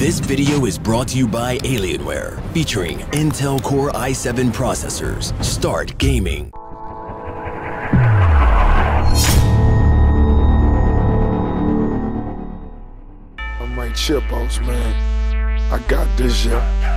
This video is brought to you by Alienware, featuring Intel Core i7 processors. Start gaming. I'm right here, boss man. I got this, yeah.